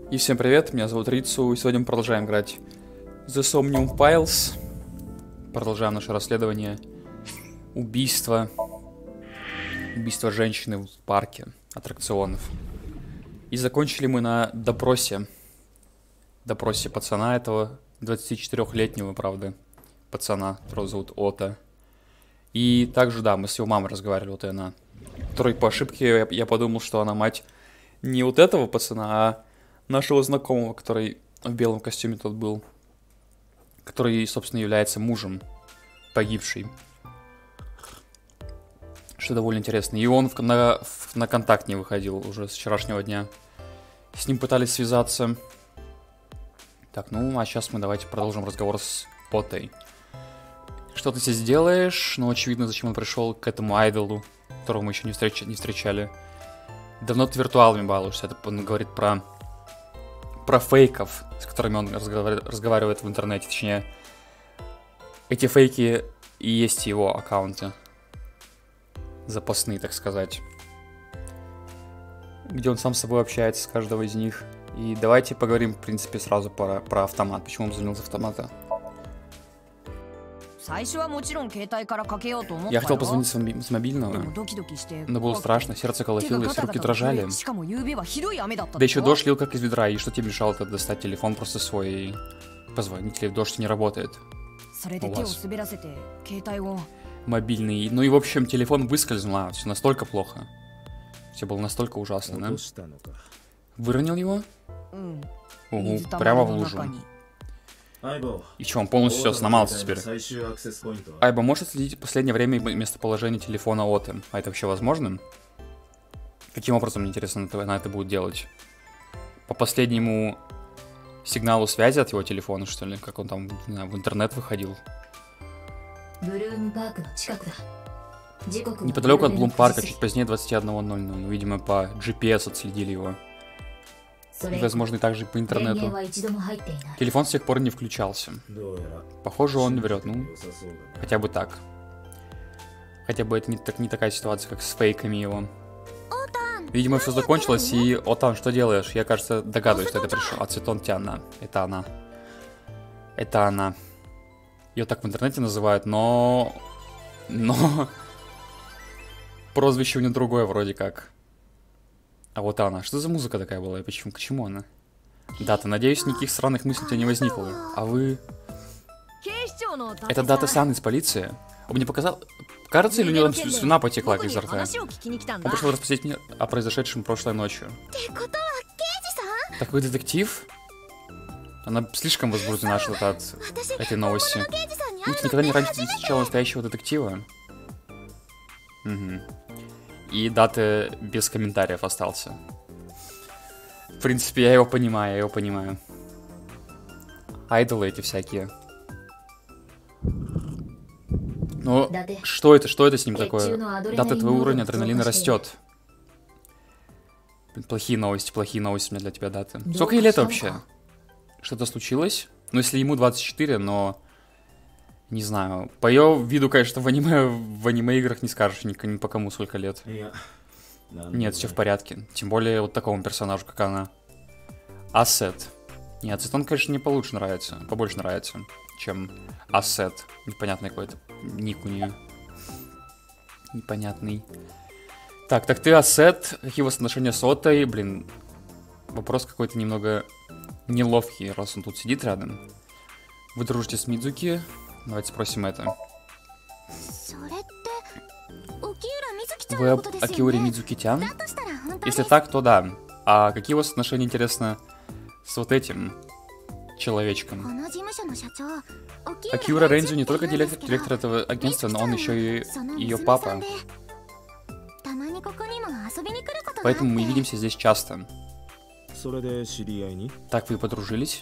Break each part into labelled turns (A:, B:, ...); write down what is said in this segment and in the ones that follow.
A: И всем привет, меня зовут Рицу, и сегодня мы продолжаем играть The Somnium Files. Продолжаем наше расследование убийства женщины в парке аттракционов. И закончили мы на допросе пацана этого, 24-летнего, правда, пацана, которого зовут Ота. И также, да, мы с его мамой разговаривали, вот и она, которой по ошибке я подумал, что она мать не вот этого пацана, а нашего знакомого, который в белом костюме тот был, который, собственно, является мужем погибшей. Что довольно интересно. И он на контакт не выходил уже с вчерашнего дня. С ним пытались связаться. Так, ну, а сейчас мы давайте продолжим разговор с Отой. Что ты здесь делаешь? Ну, очевидно, зачем он пришел к этому айдолу, которого мы еще не встречали. Давно ты виртуалами балуешься. Это он говорит про фейков, с которыми он разговаривает в интернете. Точнее, эти фейки и есть его аккаунты. Запасные, так сказать. Где он сам с собой общается, с каждого из них. И давайте поговорим, в принципе, сразу про автомат. Почему он звонил с автомата? Я хотел позвонить с мобильного, но было страшно, сердце колотилось, руки дрожали. Да еще дождь лил как из ведра, и что тебе мешало тогда достать телефон просто свой и позвонить, или дождь не работает у вас? Мобильный. Ну и в общем телефон выскользнул, все настолько плохо. Все было настолько ужасно, да? Выронил его? Угу, прямо в лужу. И что, он полностью все сломался теперь? Айба, можешь отследить в последнее время местоположение телефона Оты? А это вообще возможно? Каким образом, мне интересно, она это будет делать? По последнему сигналу связи от его телефона, что ли? Как он там, не знаю, в интернет выходил? Неподалеку от Блум-парка, чуть позднее 21:00. Видимо, по GPS отследили его. И, возможно, и также по интернету. Телефон с тех пор не включался. Похоже, он врет. Ну, хотя бы так. Хотя бы это не такая ситуация, как с фейками его. Видимо, все закончилось, и... Отан, что делаешь? Я, кажется, догадываюсь, что это пришел. Ацетон Тиана. Это она. Это она. Ее так в интернете называют, но... Прозвище у нее другое вроде как. А вот она. Что за музыка такая была? И почему? К чему она? Дата. Надеюсь, никаких странных мыслей у тебя не возникло. А вы... Это Дата-сан из полиции? Он мне показал... Кажется, или у него там слюна потекла изо рта? Он пришел расспросить меня о произошедшем прошлой ночью. Так вы детектив? Она слишком возбуждена от этой новости. Ты никогда не раньше не встречал настоящего детектива? Угу. И Дата без комментариев остался. В принципе, я его понимаю, Айдолы эти всякие. Ну, что это с ним такое? Дата, твой уровень адреналина растет. Плохие новости у меня для тебя, Дата. Сколько ей лет вообще? Что-то случилось? Ну, если ему 24, но... Не знаю. По ее виду, конечно, в аниме-играх не скажешь ни по кому сколько лет. Нет, все в порядке. Тем более вот такому персонажу, как она. Ассет. Нет, Ацетон, конечно, мне побольше нравится, чем Ассет. Непонятный какой-то ник у нее. Непонятный. Так ты Ассет. Какие у вас отношения с Отой? Блин, вопрос какой-то немного неловкий, раз он тут сидит рядом. Вы дружите с Мидзуки? Давайте спросим это. Вы об Акиури Мидзуки-тян? Если так, то да. А какие у вас отношения, интересно, с вот этим человечком? Акиура Рэнзю не только директор этого агентства, но он еще и ее папа. Поэтому мы видимся здесь часто. Так вы подружились?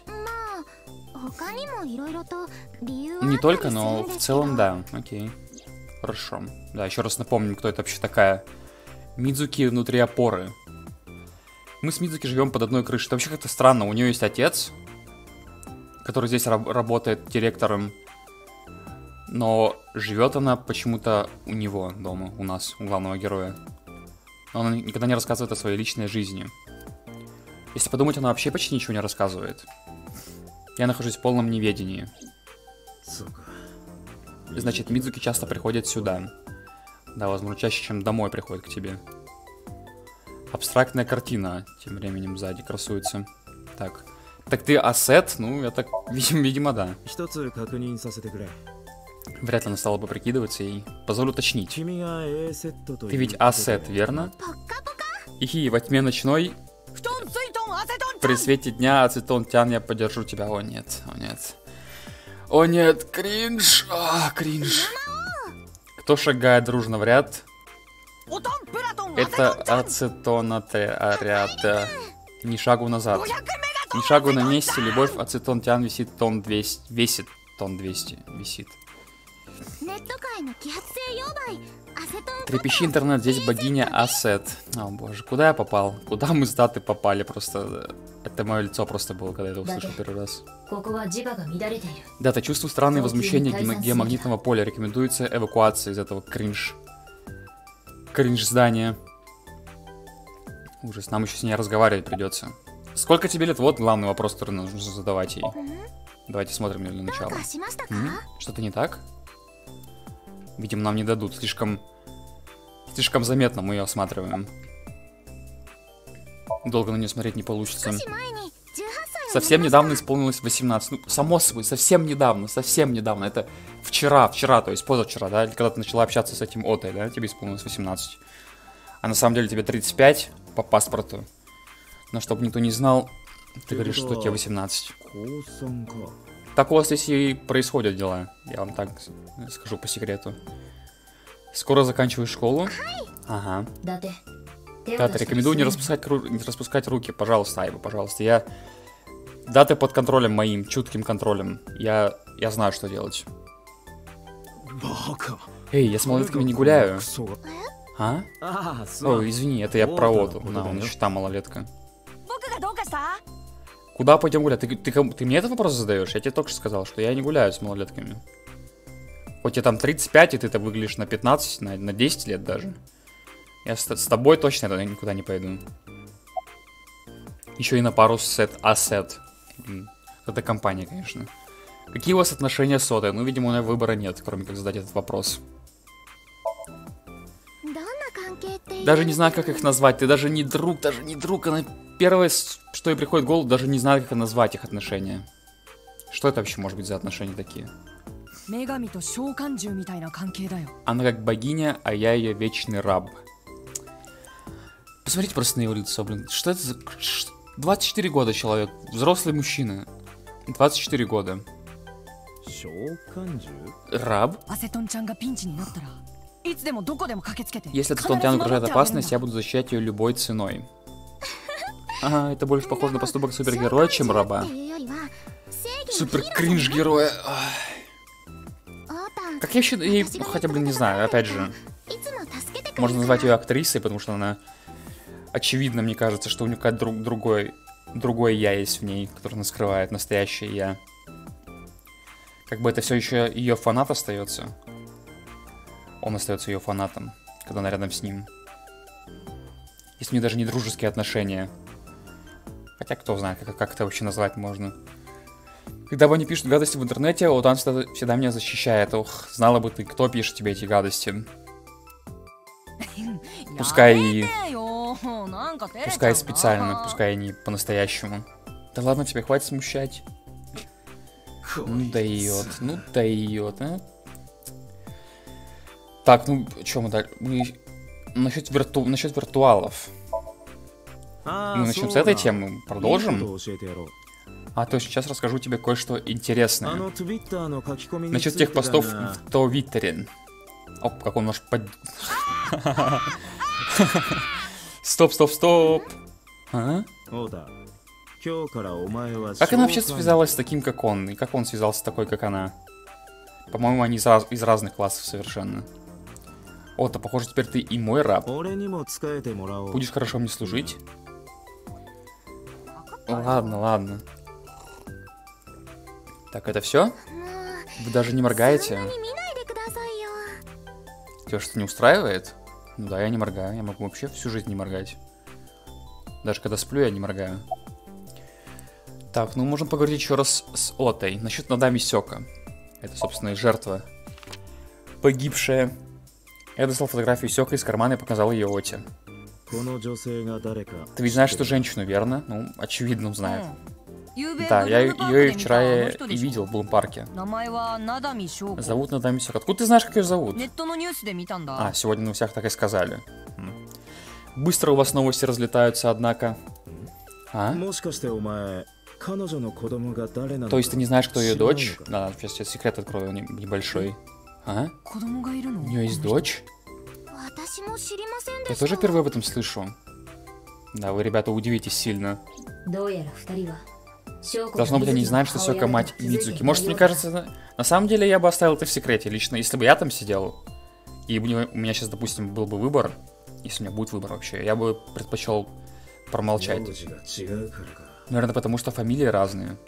A: Не только, но в целом, да. Окей. Хорошо. Да, еще раз напомним, кто это вообще такая. Мидзуки внутри опоры. Мы с Мидзуки живем под одной крышей. Это вообще как-то странно. У нее есть отец, который здесь работает директором. Но живет она почему-то у него дома, у нас, у главного героя. Но она никогда не рассказывает о своей личной жизни. Если подумать, она вообще почти ничего не рассказывает. Я нахожусь в полном неведении. Значит, Мидзуки часто приходит сюда. Да, возможно, чаще, чем домой приходит к тебе. Абстрактная картина тем временем сзади красуется. Так. Так ты ассет? Ну, я так... Видимо, да. Вряд ли она стала бы прикидываться и... Позволю уточнить. Ты ведь ассет, верно? Ихи, во тьме ночной... При свете дня, ацетон-тян, я поддержу тебя. О, нет, о, нет. О, нет, кринж. Кринж. Кто шагает дружно в ряд? Это ацетонатеарят. Ни шагу назад. Ни шагу на месте. Любовь, ацетон-тян висит тон 200. Весит тон 200. Висит. Трепещи интернет, здесь богиня Ассет. О боже, куда я попал? Куда мы с даты попали? Просто... Это мое лицо просто было, когда я это услышал первый раз. Да, ты чувствуешь странные возмущения геомагнитного поля. Рекомендуется эвакуация из этого кринж здания. Ужас, нам еще с ней разговаривать придется. Сколько тебе лет? Вот главный вопрос, который нужно задавать ей. Давайте смотрим ее для начала. Что-то не так? Видимо, нам не дадут. Слишком заметно мы ее осматриваем. Долго на нее смотреть не получится. Совсем недавно исполнилось 18. Ну, само собой, совсем недавно. Это вчера, то есть позавчера, да? Когда ты начала общаться с этим Отой, да? Тебе исполнилось 18. А на самом деле тебе 35 по паспорту. Но чтобы никто не знал, ты говоришь, что тебе 18. Так у вас здесь и происходят дела. Я вам так скажу по секрету. Скоро заканчиваешь школу? Ага. Да, рекомендую не распускать руки. Пожалуйста, Айва, пожалуйста. Да, ты под контролем моим, чутким контролем. Я знаю, что делать. Эй, я с малолетками не гуляю. А? Ой, извини, это я про Оту. Да, он еще та малолетка. Куда пойдем гулять? Ты мне этот вопрос задаешь? Я тебе только что сказал, что я не гуляю с малолетками. Хоть тебе там 35, и ты-то выглядишь на 15, на 10 лет даже. Я с тобой точно никуда не пойду. Еще и на пару с Ассет. Это компания, конечно. Какие у вас отношения с Отой? Ну, видимо, у меня выбора нет, кроме как задать этот вопрос. Даже не знаю, как их назвать. Ты даже не друг. Она первое, что ей приходит в голову, даже не знаю, как назвать их отношения. Что это вообще может быть за отношения такие? Она как богиня, а я ее вечный раб. Посмотрите просто на его лицо, блин. Что это за... 24 года человек. Взрослый мужчина. 24 года. Раб? Если Ацетон-тян угрожает опасность, я буду защищать ее любой ценой. Ага, это больше похоже на поступок супергероя, чем раба. Супер кринж героя. Как я считаю, хотя бы не знаю, опять же. Можно назвать ее актрисой, потому что она... Очевидно, мне кажется, что у нее какое-то другое я есть в ней, которое она скрывает, настоящее я. Как бы это все еще ее фанат остается. Он остается ее фанатом, когда она рядом с ним. Если у них даже не дружеские отношения. Хотя кто знает, как это вообще назвать можно. Когда они пишут гадости в интернете, вот он всегда меня защищает. Ох, знала бы ты, кто пишет тебе эти гадости. Пускай специально, пускай не по-настоящему. Да ладно, тебе хватит смущать. Ну дает, а? Так, ну, что мы так... Насчет виртуалов. Мы начнем с этой темы, продолжим. А то сейчас расскажу тебе кое-что интересное. Насчет тех постов в Твиттере. Оп, как он наш под... Стоп. А? Как она вообще связалась с таким, как он? И как он связался с такой, как она? По-моему, они из разных классов совершенно. О-то, похоже, теперь ты и мой раб. Будешь хорошо мне служить? Ладно. Так, это все? Вы даже не моргаете? Тебя что-то не устраивает? Ну да, я не моргаю. Я могу вообще всю жизнь не моргать. Даже когда сплю, я не моргаю. Так, ну можем поговорить еще раз с Отой. Насчет Надами Сёка. Это, собственно, и жертва. Погибшая. Я достал фотографию Сёка из кармана и показал ее Оте. Ты ведь знаешь эту женщину, верно? Ну, очевидно, знает. Да, я ее вчера и видел в Блумпарке. Зовут Надами Сёка. Откуда ты знаешь, как ее зовут? А, сегодня на всех так и сказали. Быстро у вас новости разлетаются, однако. А? То есть ты не знаешь, кто ее дочь? Да, сейчас я секрет открою небольшой. А? У нее есть дочь? Я тоже впервые об этом слышу. Да, вы, ребята, удивитесь сильно. Должно быть, они не знают, что Сёка мать Мидзуки. Может, мне кажется, на самом деле я бы оставил это в секрете. Лично, если бы я там сидел, и у меня сейчас, допустим, был бы выбор, если у меня будет выбор вообще, я бы предпочел промолчать. Наверное, потому что фамилии разные.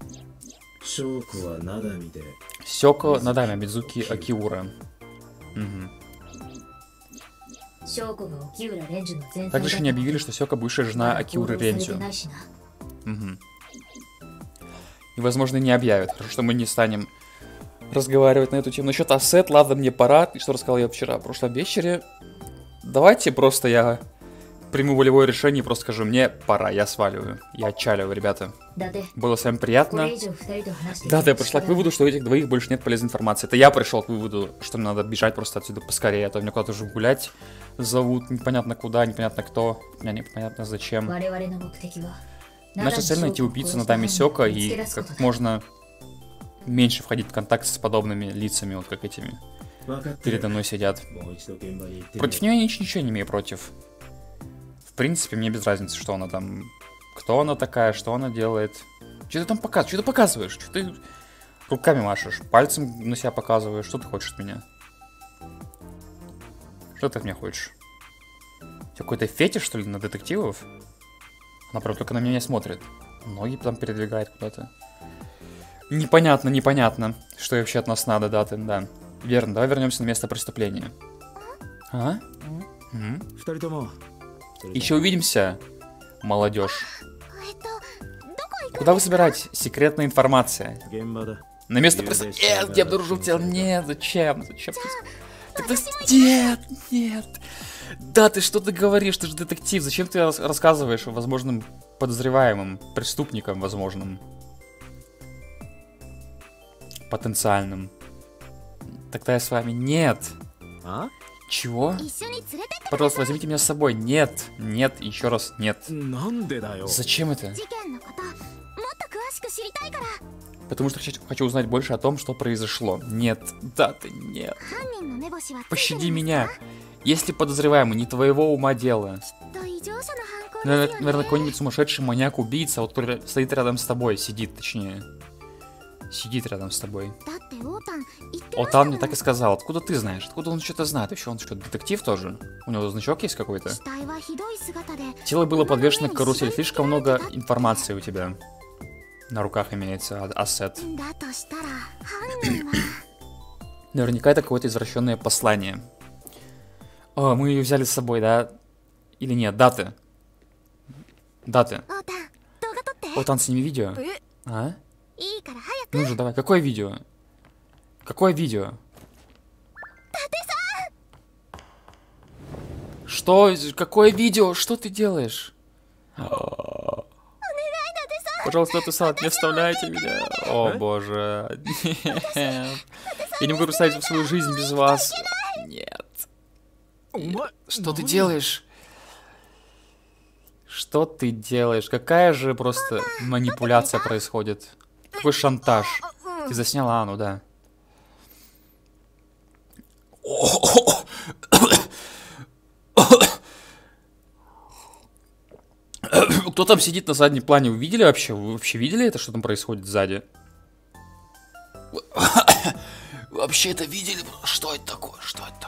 A: Сёко Надами, Мидзуки Акиура. Угу. Также еще не объявили, что Сёка бывшая жена Акиуры Рензю. Угу. И, возможно, не объявят. Хорошо, что мы не станем разговаривать на эту тему. Насчет Ассет, ладно, мне пора. И что рассказал я вчера, в прошлом вечере. Давайте просто я приму волевое решение и просто скажу, мне пора, я сваливаю. Я отчаливаю, ребята. Было с вами приятно. Да, я пришла к выводу, что у этих двоих больше нет полезной информации. Это я пришел к выводу, что мне надо бежать просто отсюда поскорее, а то меня куда-то уже гулять зовут, непонятно куда, непонятно кто, непонятно зачем. Наша цель — найти убийцу Надами Сёка и как можно меньше входить в контакт с подобными лицами, вот как этими передо мной сидят. Против нее я ничего не имею против. В принципе, мне без разницы, что она там, кто она такая, что она делает. Что ты там показываешь? Что ты показываешь? Что ты руками машешь? Пальцем на себя показываешь? Что ты хочешь от меня? Что ты от меня хочешь? Какой-то фетиш, что ли, на детективов? Она прям только на меня не смотрит. Ноги там передвигает куда-то. Непонятно, что ей вообще от нас надо, да. Верно, давай вернемся на место преступления. А? Еще увидимся, молодежь. Куда вы собираетесь? Секретная информация. На место преступления. Нет, я обнаружил тело. Нет, зачем? Нет. Да, ты что ты говоришь? Ты же детектив. Зачем ты рассказываешь о возможным подозреваемым, преступникам возможным? Потенциальным. Тогда я с вами. Нет. А? Чего? Пожалуйста, возьмите меня с собой. Нет, еще раз нет. Зачем это? Потому что хочу узнать больше о том, что произошло. Нет, нет. Пощади меня. Если подозреваемый, не твоего ума дело. Наверное, какой-нибудь сумасшедший маньяк-убийца, вот который стоит рядом с тобой, сидит рядом с тобой. Отан мне так и сказал. Откуда ты знаешь? Откуда он что-то знает? Еще он что, детектив тоже? У него значок есть какой-то? Тело было подвешено к карусели. Слишком много информации у тебя. На руках имеется ассет. Наверняка это какое-то извращенное послание. О, мы ее взяли с собой, да? Или нет? Даты. Отан, сними видео. А? Ну же, давай. Какое видео? Что? Какое видео? Что ты делаешь? Пожалуйста, Дате-сан, не оставляйте меня. О боже. Нет. Я не могу представить свою жизнь без вас. Нет. Что ты делаешь? Что ты делаешь? Какая же просто манипуляция происходит? Какой шантаж? Ты засняла Анну, да. Кто там сидит на заднем плане? Вы видели вообще? Вы вообще видели это, что там происходит сзади? Вообще это видели? Что это такое?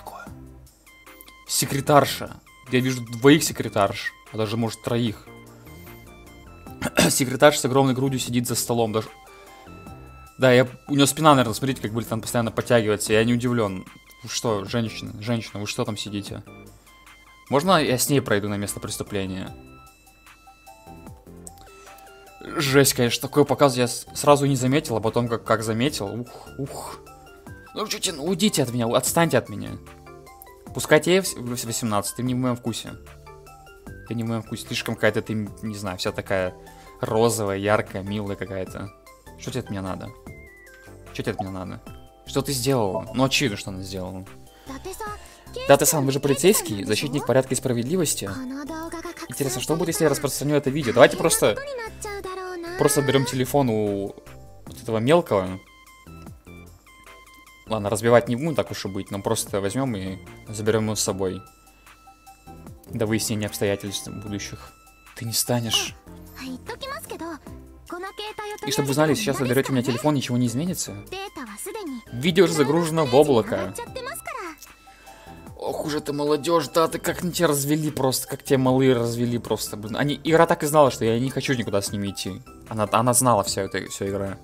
A: Секретарша. Я вижу двоих секретарш. А даже, может, троих. Секретарша с огромной грудью сидит за столом. Даже... Да, у нее спина, наверное, смотрите, как будет там постоянно подтягиваться. Я не удивлен. Вы что, женщина, вы что там сидите? Можно я с ней пройду на место преступления? Жесть, конечно, такой показ я сразу не заметил, а потом как заметил. Ух. Ну что, ну уйдите от меня, отстаньте от меня. Пускай тебе 18, ты не в моем вкусе. Ты не в моем вкусе, слишком какая-то, ты, не знаю, вся такая розовая, яркая, милая какая-то. Что тебе от меня надо? Что тебе от меня надо? Что ты сделала? Ну очевидно, что она сделала. Да, ты-сан, вы же полицейский, защитник порядка и справедливости. Интересно, что будет, если я распространю это видео? Давайте просто берем телефон у вот этого мелкого. Ладно, разбивать не будем, так уж и быть, но просто возьмем и заберем его с собой. До выяснения обстоятельств будущих. Ты не станешь. И чтобы вы знали, сейчас вы берете у меня телефон, ничего не изменится. Видео уже загружено в облако. Ох, уже ты молодежь, да, ты как тебя развели просто, как тебя малые развели просто. Блин, игра так и знала, что я не хочу никуда с ними идти. Она знала вся игра.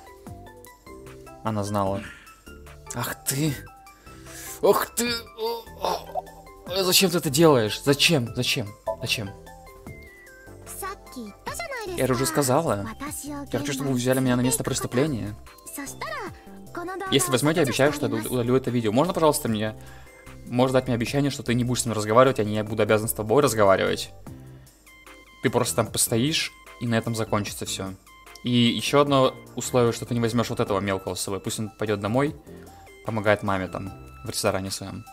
A: Она знала. Ах ты. Ох ты. Зачем ты это делаешь? Зачем? Я же уже сказала. Я хочу, чтобы вы взяли меня на место преступления. Если возьмете, обещаю, что я удалю это видео. Можно, пожалуйста, можешь дать мне обещание, что ты не будешь с ним разговаривать, а не я буду обязан с тобой разговаривать. Ты просто там постоишь, и на этом закончится все. И еще одно условие, что ты не возьмешь вот этого мелкого с собой. Пусть он пойдет домой, помогает маме там в ресторане своем.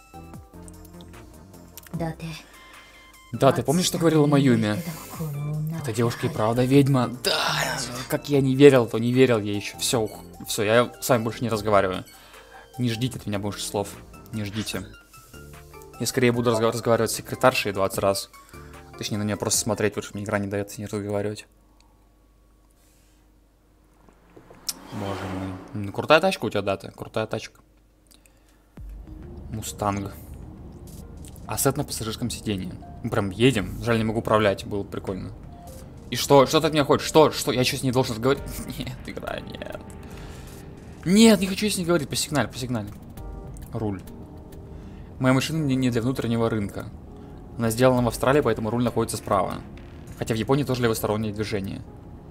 A: Да, ты помнишь, что говорила Маюми? Эта девушка и правда ведьма. Да, как я не верил, то не верил я еще. Все, я с вами больше не разговариваю. Не ждите от меня больше слов. Не ждите. Я скорее буду разговаривать с секретаршей 20 раз. Точнее, на нее просто смотреть, потому что мне игра не дает не разговаривать. Боже мой. Ну, крутая тачка у тебя, Дата. Крутая тачка. Мустанг. Ассет на пассажирском сидении. Мы прям едем. Жаль, не могу управлять. Было бы прикольно. И что? Что ты от меня хочешь? Что? Я сейчас не должен разговаривать? Нет, игра, нет. Нет, не хочу с ней говорить. Посигналь. Руль. Моя машина не для внутреннего рынка. Она сделана в Австралии, поэтому руль находится справа. Хотя в Японии тоже левостороннее движение.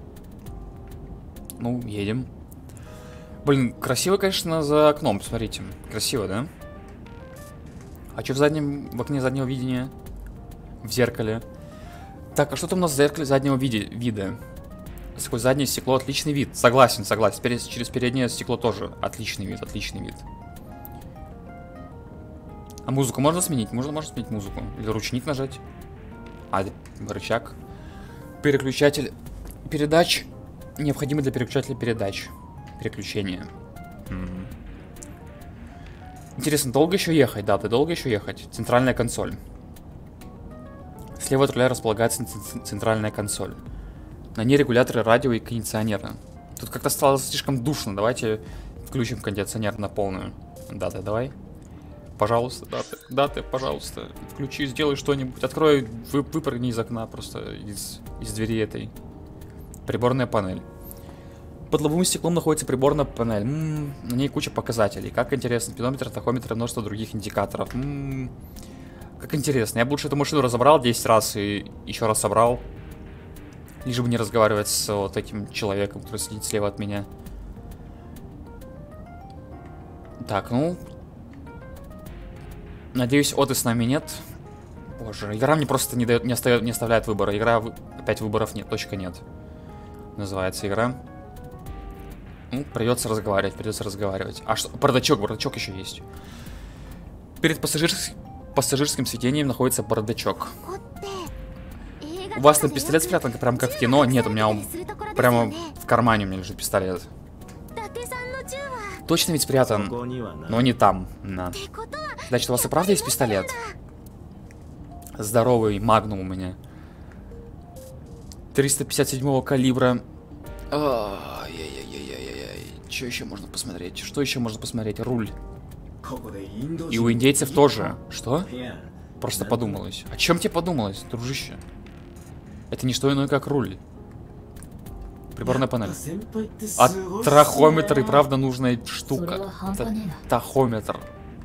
A: Ну, едем. Блин, красиво, конечно, за окном, посмотрите. Красиво, да? А что в окне заднего видения? В зеркале. Так, а что там у нас в зеркале заднего вида? Сквозь заднее стекло отличный вид. Согласен. Через переднее стекло тоже отличный вид. А музыку можно сменить? Можно сменить музыку. Или ручник нажать. Рычаг. Переключатель передач. Необходимый для переключателя передач. Переключение. Интересно, долго еще ехать? Да, ты долго еще ехать? Центральная консоль. Слева от руля располагается центральная консоль. На ней регуляторы радио и кондиционера. Тут как-то стало слишком душно. Давайте включим кондиционер на полную. Дата, давай. Пожалуйста, Дата, пожалуйста. Включи, сделай что-нибудь. Открой, выпрыгни из окна просто, из двери этой. Приборная панель. Под лобовым стеклом находится приборная панель. На ней куча показателей. Как интересно. Спидометр, тахометр и множество других индикаторов. Как интересно. Я бы лучше эту машину разобрал 10 раз и еще раз собрал. Лишь бы не разговаривать с вот этим человеком, который сидит слева от меня. Так, ну... Надеюсь, Оты с нами нет. Боже, игра мне просто не оставляет выбора. Игра... Опять выборов нет, точка нет. Называется игра. Ну, придется разговаривать. А что? Бардачок еще есть. Перед пассажирским сиденьем находится бардачок. У вас там пистолет спрятан, прям как в кино? Нет, у меня он прямо в кармане у меня лежит пистолет. Точно ведь спрятан, но не там. На. Значит, у вас и правда есть пистолет? Здоровый магнум у меня. 357 калибра. Что еще можно посмотреть? Что еще можно посмотреть? Руль. И у индейцев тоже. Что? Просто подумалось. О чем тебе подумалось, дружище? Это не что иное, как руль. Приборная панель. А трахометр и правда нужная штука. Тахометр.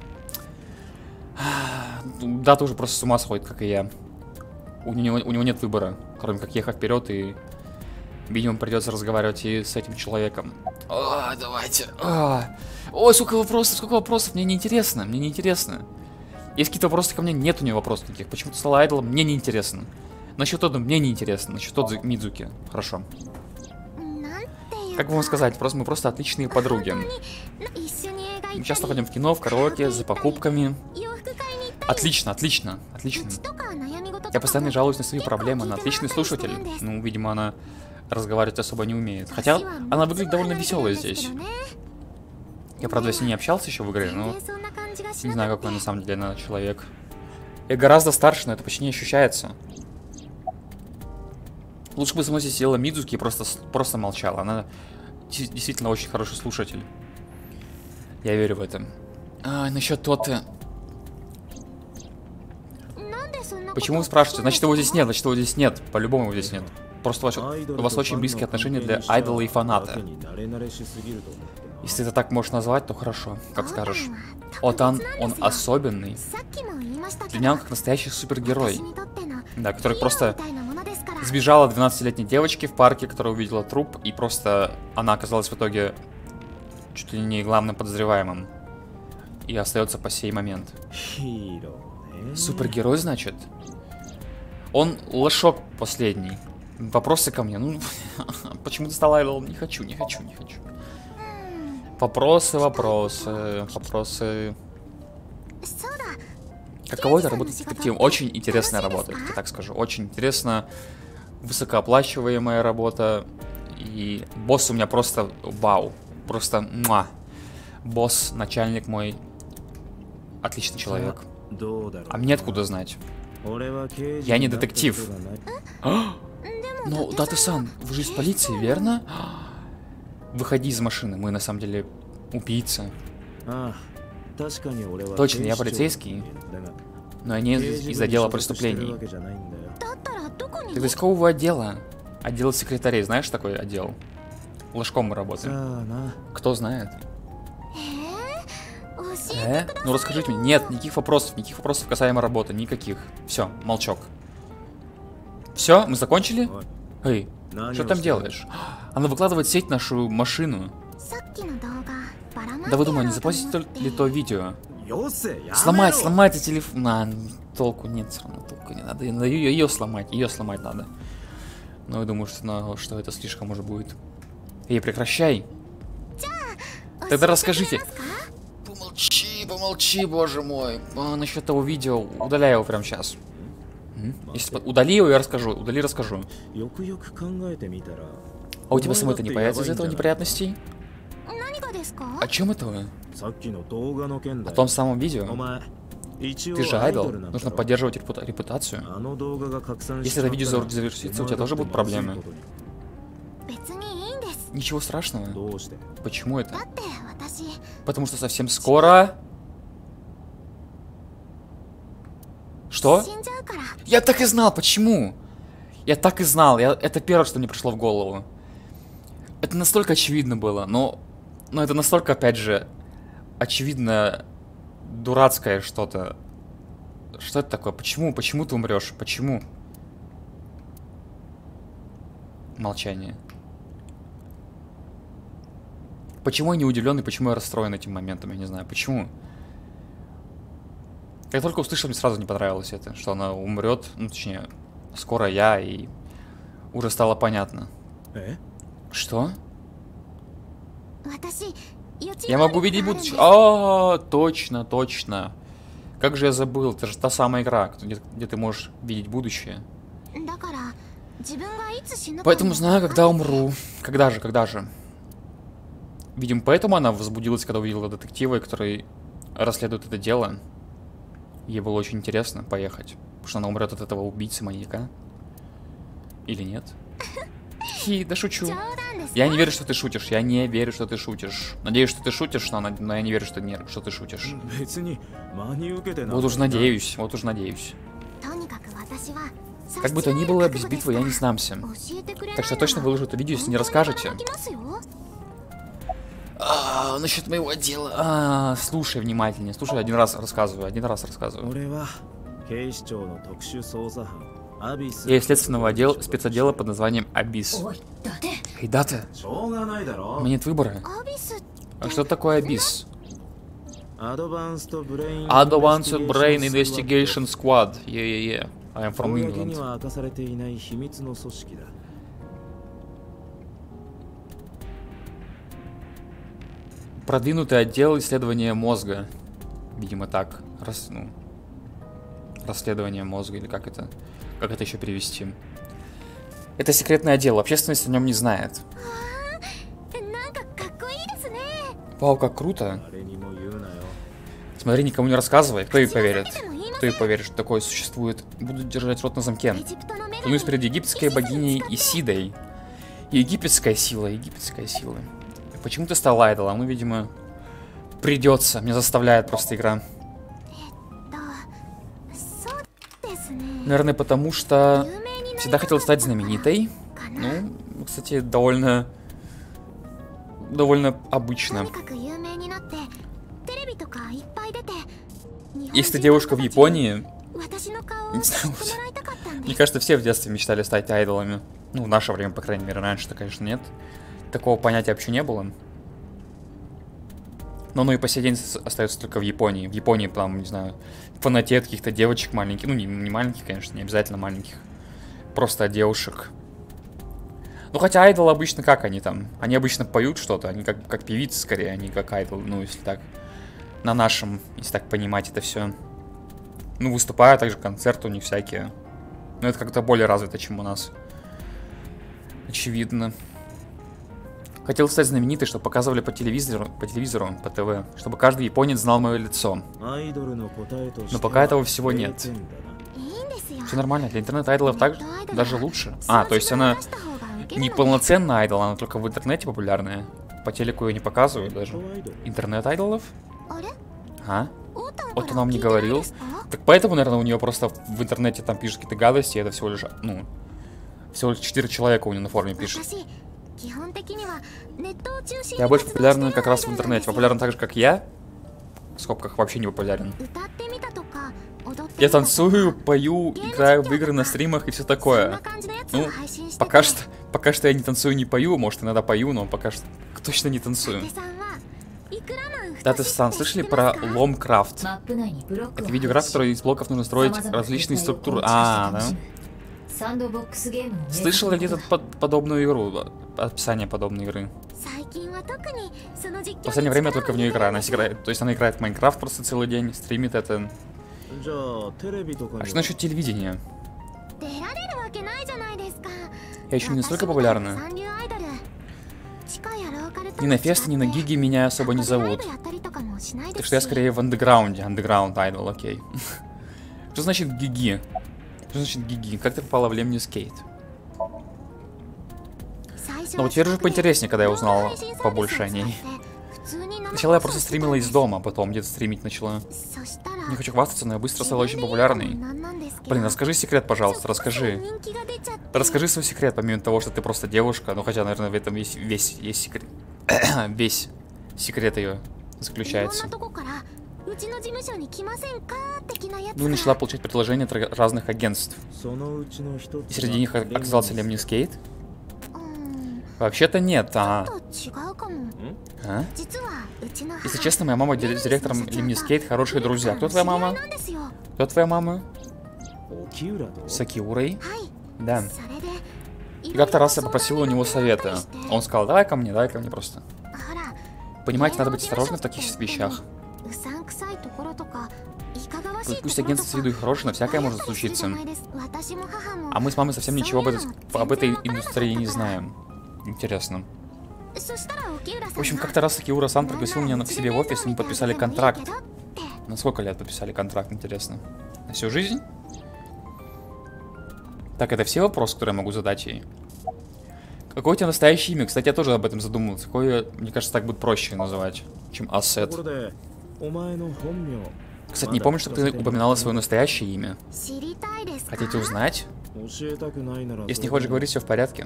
A: Да, тоже просто с ума сходит, как и я. У него нет выбора, кроме как ехать вперед и Видимо, придется разговаривать и с этим человеком. Давайте. Ой, сколько вопросов, мне неинтересно, мне неинтересно. Есть какие-то вопросы ко мне, нет у него вопросов никаких. Почему ты стала айдолом, мне неинтересно. Насчет Тодо мне неинтересно, насчет Тодо Мидзуки. Хорошо. Как бы вам сказать, мы просто отличные подруги. Мы часто ходим в кино, в караоке, за покупками. Отлично, отлично, отлично. Я постоянно жалуюсь на свои проблемы, она отличный слушатель. Ну, видимо, она разговаривать особо не умеет. Хотя, она выглядит довольно веселой здесь. Я, правда, с ней не общался еще в игре, но не знаю, какой на самом деле она человек. Я гораздо старше, но это почти не ощущается. Лучше бы со мной здесь сидела Мидзуки и просто молчала. Она действительно очень хороший слушатель. Я верю в это. Насчет Тоты. Почему вы спрашиваете? Значит, его здесь нет, значит, его здесь нет. По-любому его здесь нет. Просто у вас очень близкие отношения для айдола и фаната. Если ты так можешь назвать, то хорошо, как скажешь. Отан, он особенный. Для меня он как настоящий супергерой. Да, который просто сбежала от 12-летней девочки в парке, которая увидела труп, и просто она оказалась в итоге чуть ли не главным подозреваемым. И остается по сей момент. Супергерой, значит? Он лошок последний. Вопросы ко мне. Ну, почему ты стала айдолом? Не хочу. Вопросы. Каково это работать детективом? Очень интересная работа, я так скажу. Очень интересно. Высокооплачиваемая работа. И босс у меня просто вау. Просто муа. Босс, начальник мой. Отличный человек. А мне откуда знать? Я не детектив. Ну, Дата-сан, вы же из полиции, верно? Выходи из машины, мы на самом деле убийца. Точно, я полицейский. Но я не из отдела преступлений. Тогда из какого вы отдела? Отдел секретарей, знаешь такой отдел? Ложком мы работаем. Кто знает? Ну расскажите мне. Нет, никаких вопросов касаемо работы, никаких. Все, молчок. Все, мы закончили? Эй, что там делаешь? Она выкладывает в сеть нашу машину. Да вы думаете, не запостите ли то видео? Сломайте телефон. Толку нет, все равно толку не надо. Ее сломать надо. Но я думаю, что это слишком уже будет. Эй, прекращай. Тогда расскажите. Помолчи, боже мой. Насчет того видео, удаляй его прямо сейчас. Если удали его, я расскажу. Удали, расскажу. А у тебя самой-то не появится из этого неприятностей? О чем это вы? О том самом видео? Ты же айдол, нужно поддерживать репутацию. Если это видео завершится, у тебя тоже будут проблемы. Ничего страшного. Почему это? Потому что совсем скоро... Что? Я так и знал, почему? Я так и знал, это первое, что мне пришло в голову. Это настолько очевидно было, но это настолько, опять же, очевидно дурацкое что-то. Что это такое? Почему ты умрешь? Почему? Молчание. Почему я не удивлен и почему я расстроен этим моментом? Я не знаю, почему. Как только услышал, мне сразу не понравилось это, что она умрет, ну точнее, скоро и уже стало понятно. Что? Я могу видеть будущее. Точно. Как же я забыл, это же та самая игра, где ты можешь видеть будущее. Поэтому знаю, когда умру. Когда же? Видимо, поэтому она возбудилась, когда увидела детектива, который расследует это дело. Ей было очень интересно поехать, потому что она умрет от этого убийцы-маньяка. Или нет? Да шучу. Я не верю, что ты шутишь. Надеюсь, что ты шутишь, но я не верю, что ты шутишь. Вот уж надеюсь. Как бы то ни было, без битвы я не сдамся. Так что точно выложу это видео, если не расскажете. Насчет моего отдела. Слушай внимательнее. Один раз рассказываю. Я из следственного спецотдела под названием Абис. Эй, Дата, у меня нет выбора. А что такое Абис? Advanced Brain Investigation Squad. Yeah. I am from England. Продвинутый отдел исследования мозга. Видимо, так. Расследование мозга, или как это еще перевести? Это секретный отдел, общественность о нем не знает. Вау, как круто. Смотри, никому не рассказывай, кто ей поверит? Кто ей поверит, что такое существует? Буду держать рот на замке. Клянусь перед египетской богиней Исидой. Египетская сила. Почему ты стал айдолом? Ну, видимо, придется. Меня заставляет просто игра. Наверное, потому что всегда хотел стать знаменитой. Ну, кстати, довольно обычно. Если ты девушка в Японии, не знаю, мне кажется, все в детстве мечтали стать айдолами. Ну, в наше время, по крайней мере, раньше-то, конечно, нет. Такого понятия вообще не было. Но оно и по сей день остается только в Японии. В Японии, там, не знаю, фанатеют каких-то девочек маленьких. Ну, не маленьких, конечно, не обязательно маленьких. Просто девушек. Ну, хотя айдолы обычно как они там? Они обычно поют что-то. Они как певицы, скорее, они как айдол. Ну, если так. На нашем, если так понимать это все. Ну, выступают также концерты у них всякие. Но это как-то более развито, чем у нас. Очевидно. Хотел стать знаменитой, чтобы показывали по телевизору, по ТВ, чтобы каждый японец знал мое лицо. Но пока этого всего нет. Все нормально, для интернет-айдолов так даже лучше. А, то есть она не полноценная айдол, она только в интернете популярная. По телеку ее не показывают даже. Интернет-айдолов? А? Вот он нам не говорил. Так поэтому, наверное, у нее просто в интернете там пишут какие-то гадости, и это всего лишь, ну, всего лишь 4 человека у нее на форуме пишет. Я больше популярна как раз в интернете. Популярна так же, как я. В скобках вообще не популярен. Я танцую, пою, играю в игры на стримах и все такое. Ну, пока что я не танцую, не пою. Может, иногда пою, но пока что точно не танцую. Дата-сан, слышали про Ломкрафт? Это видеоигра, в которой из блоков нужно строить различные структуры. А, да? Слышал ли где-то подобную игру? Описание подобной игры. В последнее время я только в нее играю. Она играет, то есть она играет в Майнкрафт просто целый день, стримит это. А что насчет телевидения? Я еще не настолько популярна. Ни на фесты, ни на гиги меня особо не зовут. Так что я скорее в андеграунде. Андеграунд айдол, окей. Что значит гиги? Что значит гиги? Как ты попала в Lemnis Gate? Но вот теперь уже поинтереснее, когда я узнал побольше о ней. Сначала я просто стримила из дома, потом где-то стримить начала. Не хочу хвастаться, но я быстро стала очень популярной. Блин, расскажи секрет, пожалуйста, расскажи. Расскажи свой секрет, помимо того, что ты просто девушка. Ну, хотя, наверное, в этом весь секрет. Весь секрет ее заключается. Ну и начала получать предложения от разных агентств. И среди них оказался Lemnis Gate. Вообще-то нет, а? Если честно, моя мама с директором Lemnis Gate хорошие друзья. Кто твоя мама? Кто твоя мама? С Акиурой? Да. И как-то раз я попросила у него совета. Он сказал, давай ко мне просто. Понимаете, надо быть осторожным в таких вещах. Пусть агентство с виду и хорошее, но всякое может случиться. А мы с мамой совсем ничего об этой индустрии не знаем. Интересно. В общем, как-то раз Акиура-сан пригласил меня к себе в офис, и мы подписали контракт. На сколько лет подписали контракт, интересно? На всю жизнь? Так, это все вопросы, которые я могу задать ей? Какое у тебя настоящее имя? Кстати, я тоже об этом задумывался. Какое, мне кажется, так будет проще называть, чем Ассет. Кстати, не помню, что ты упоминала свое настоящее имя. Хотите узнать? Если не хочешь говорить, все в порядке.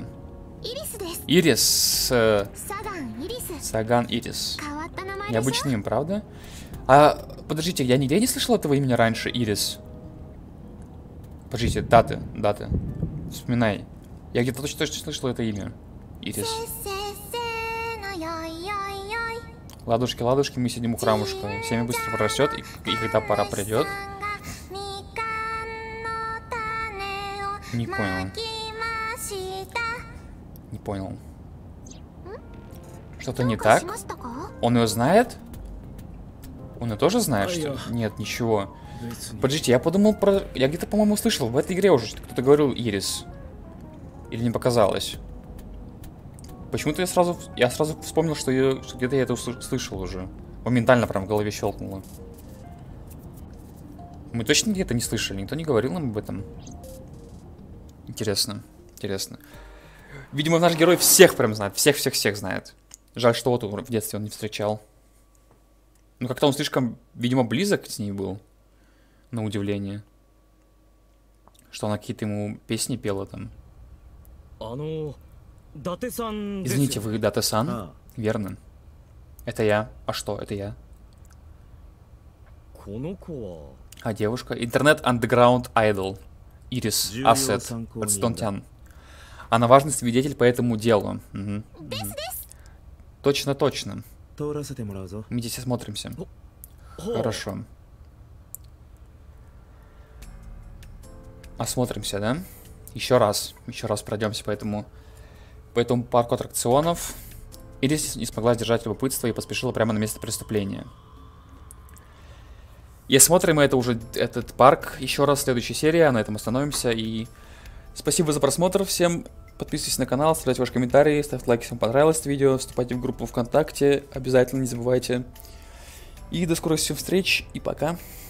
A: Ирис. Саган Ирис. Необычное имя, правда? А, подождите, я нигде не слышал этого имени раньше, Ирис. Подождите, даты. Вспоминай. Я где-то точно слышал это имя. Ирис. Ладушки, ладушки, мы сидим у храмушка. Семя быстро прорастет, и когда пора придет. Не понял. Не понял. Что-то не так? Он ее знает? Он ее тоже знает, что ли? Нет, ничего. Подождите, я подумал про... Я где-то, по-моему, слышал в этой игре уже, что кто-то говорил Ирис. Или не показалось? Почему-то я сразу вспомнил, что где-то я это слышал уже. Моментально прям в голове щелкнуло. Мы точно где-то не слышали? Никто не говорил нам об этом? Интересно. Видимо, наш герой всех прям знает. Всех знает. Жаль, что вот в детстве он не встречал. Ну, как-то он слишком, видимо, близок с ней был. На удивление. Что она какие-то ему песни пела там. Извините, вы Дате-сан? Верно. Это я. А что, это я? А девушка? Интернет Underground Idol. Ирис Асет от Стонтян. Она важный свидетель по этому делу. Угу. Точно. Мы здесь осмотримся. Хорошо. Осмотримся, да? Еще раз пройдемся по этому парку аттракционов. Ирис не смогла сдержать любопытство и поспешила прямо на место преступления. И осмотрим мы этот парк еще раз в следующей серии, а на этом остановимся. И спасибо за просмотр всем. Подписывайтесь на канал, оставляйте ваши комментарии, ставьте лайки, если вам понравилось это видео, вступайте в группу ВКонтакте, обязательно не забывайте. И до скорых всем встреч, и пока.